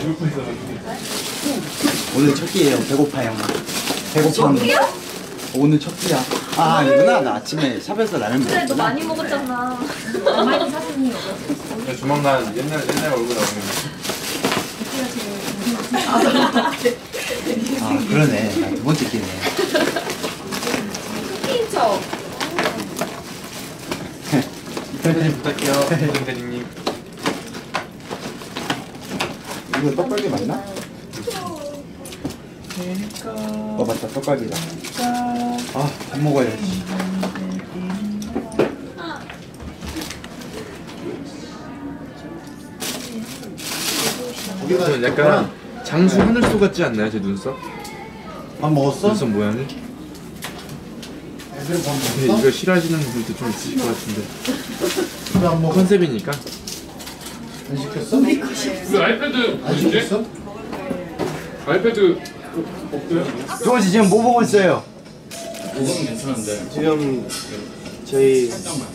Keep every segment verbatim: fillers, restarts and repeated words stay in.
오늘 첫 끼예요. 배고파요. 배고파. 오늘 첫 끼야. 아 아니구나. 나 아침에 샵에서 라면 먹었구나. 그래 너 많이 먹었잖아. 많이 사진이 없었어. 조만간 옛날 옛날 얼굴 나오는. 아 그러네. 나 두 번째 끼네. 핀쳐. 사진 부탁해요, 대리님. 이거 떡갈비 맞나? 어 맞다 떡갈비다. 아 밥 먹어야지. 저는 약간 장수 하늘소 같지 않나요, 제 눈썹? 밥 먹었어? 눈썹 모양이? 애들 밥 근데 먹었어? 이거 싫어하시는 분들도 좀 있으실 것 같은데. 왜 안 먹어? 컨셉이니까. 안 시켰어? 그 아이패드 안 시켰어? 아이패드 없어요? 동원 씨 지금 뭐 보고 있어요? 그거는 괜찮은데. 지금 저희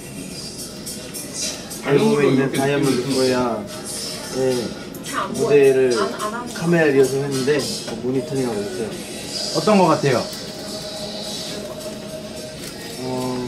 앨범에 있는 다이아몬드 코리아의 무대를 카메라 리허설 했는데 모니터링하고 있어요. 어떤 거 같아요? 어...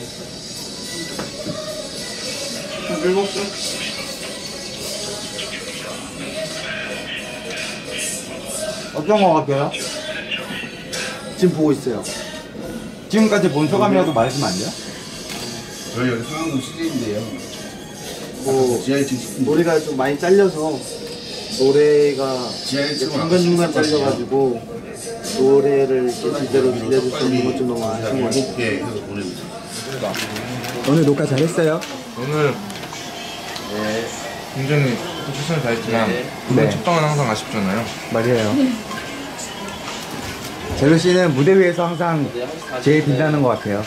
어떤 거 같아요? 지금 보고 있어요. 지금까지 본 소감이라도 말해주면 안 돼요? 저희 여기 상암동 시리인데요. 뭐 지하 일 층 식품. 노래가 좀 많이 잘려서 노래가 지하 일 층은 중간중간 잘려가지고 노래를 이렇게 제대로 들려줄 수 없는 건 좀 너무 아쉬운 것 같아요. 개 해서 보내주세요. 오늘 녹화 잘했어요? 오늘 굉장히 최선을 다했지만 오늘 첫 방은 항상 아쉽잖아요. 맞아요. 젤로 씨는 무대 위에서 항상 제일 빛나는 것 같아요.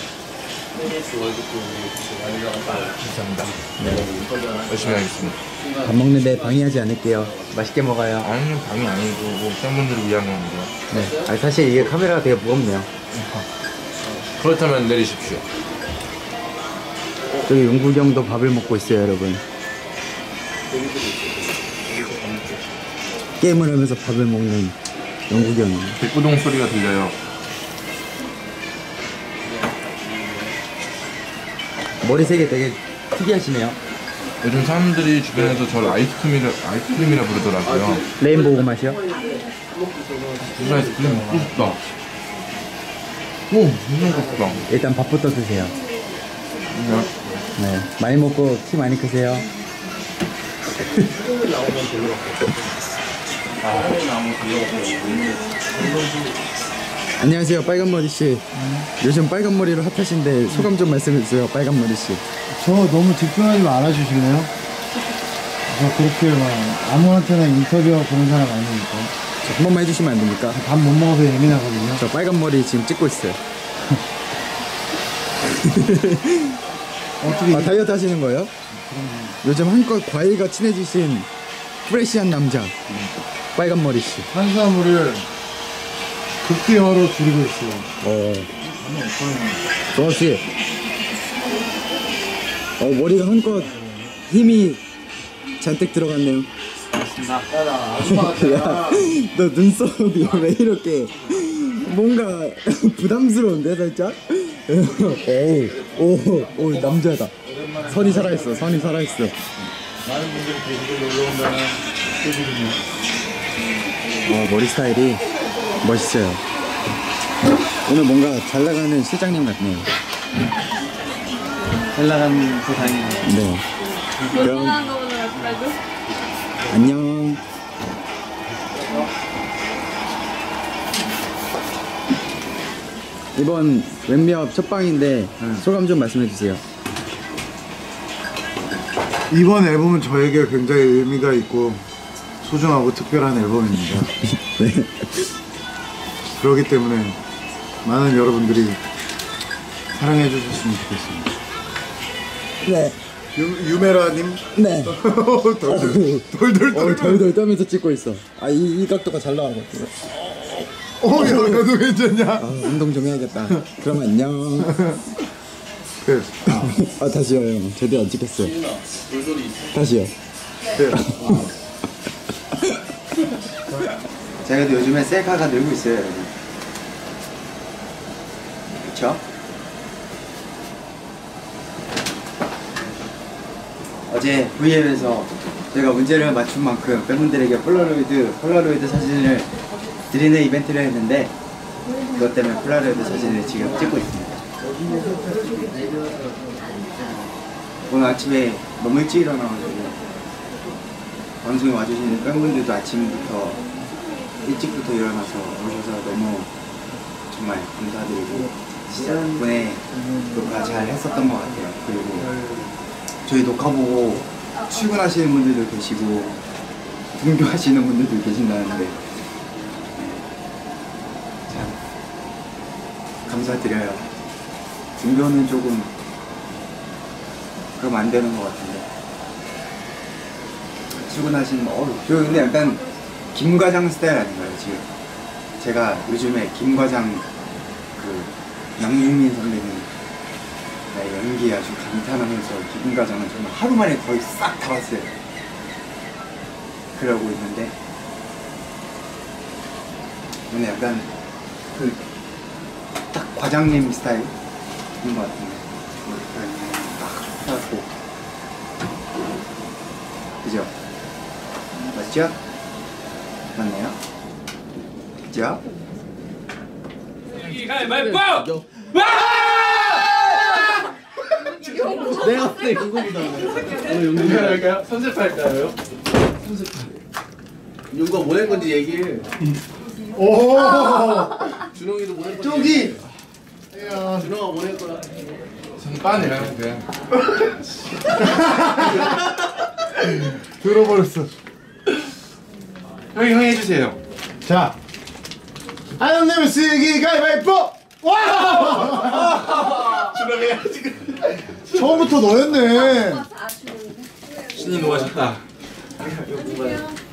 감사합니다. 네. 열심히 하겠습니다. 밥 먹는데 방해하지 않을게요. 맛있게 먹어요. 아니면 방이 아니고 뭐 팬분들을 위한 건데요. 네. 아니, 사실 이게 카메라가 되게 무겁네요. 그렇다면 내리십시오. 저기 용국이 형도 밥을 먹고 있어요, 여러분. 게임을 하면서 밥을 먹는 용국이 형이. 백구동 소리가 들려요. 머리색이 되게 특이하시네요. 요즘 사람들이 주변에서 저를 아이스크림이라, 아이스크림이라 부르더라고요. 레인보우 맛이요? 무슨 아이스크림 먹고 싶다. 오, 무슨 먹고 싶다. 일단 밥부터 드세요. 네. 네. 많이 먹고 키 많이 크세요. 안녕하세요, 빨간머리 씨. 요즘 빨간머리로 핫하신데 소감 좀 말씀해 주세요, 빨간머리 씨. 저 너무 집중하지 말아주실래요? 저 그렇게 막 아무한테나 인터뷰하고 그런 사람 아니니까. 저 한 번만 해주시면 안 됩니까? 밥 못 먹어서 예민하거든요. 저 빨간머리 지금 찍고 있어요. 어떻게 아, 다이어트 하시는 거예요? 요즘 한껏 과일과 친해지신 프레시한 남자 빨간머리 씨. 탄수화물을 극대화로 줄이고 있어요. 어. 정원 씨. 어, 머리가 한껏 힘이 잔뜩 들어갔네요. 야, 너 눈썹이 왜 이렇게 뭔가 부담스러운데 살짝? 오, 오, 오, 남자다. 선이 살아있어, 선이 살아있어. 많은 분들이 제주도 놀러 온다는 뜻이군요. 어, 머리 스타일이 멋있어요. 오늘 뭔가 잘 나가는 실장님 같네요. 잘 나가는 그 다행이네요. 네. 그럼 건강한 거 오늘 아직까지. 안녕. 이번 웹미업 첫 방인데 소감 좀 말씀해 주세요. 이번 앨범은 저에게 굉장히 의미가 있고 소중하고 특별한 앨범입니다. 네. 그렇기 때문에 많은 여러분들이 사랑해 주셨으면 좋겠습니다. 네. 유, 유메라님 네. 돌돌 돌돌 어, 덜덜 떨면서 찍고 있어. 아, 이, 이 각도가 잘 나와가지고. 어, 야, 너도 괜찮냐? 아, 운동 좀 해야겠다. 그럼 안녕. 그, 아, 다시요, 형. 제대로 안 찍혔어요. 다시요. 그. 제가 또 요즘에 셀카가 늘고 있어요, 여러분. 그쵸? 어제 브이앱에서 제가 문제를 맞춘 만큼 팬분들에게 폴라로이드, 폴라로이드 사진을 드리는 이벤트를 했는데 그것 때문에 폴라로이드 사진을 지금 찍고 있습니다. 오늘 아침에 너무 일찍 일어나가지고 방송에 와주시는 팬분들도 아침부터 일찍부터 일어나서 오셔서 너무 정말 감사드리고 덕분에 녹화 잘 했었던 것 같아요. 그리고 저희 녹화 보고 출근하시는 분들도 계시고 등교하시는 분들도 계신다는데 참 감사드려요. 등교는 조금 그럼 안 되는 것 같은데 출근하시는 어우 저 근데 약간 김과장 스타일 아닌가요 지금? 제가 요즘에 김과장 그 양유민 선배님 나의 연기 아주 감탄하면서 김과장은 정말 하루 만에 거의 싹 다 봤어요. 그러고 있는데 오늘 약간 그 딱 과장님 스타일인 것 같은데 딱 해갖고 그죠? 맞죠? 맞나요? 그죠? 가위바위보! 내가 그때 그거보다 누가 할까요? 선cep할까요? 누가 보낼 건지 얘기해. 오! 준홍이도 보낼 건지. 저기! 준홍아 보낼 거야. 저는 빠네요 그냥. 들어버렸어. 형이 형이 해주세요. 자. 안 내면 쓰기 가위바위보! 와! 처음부터 너였네. 신이 녹아셨다. 안녕하세요.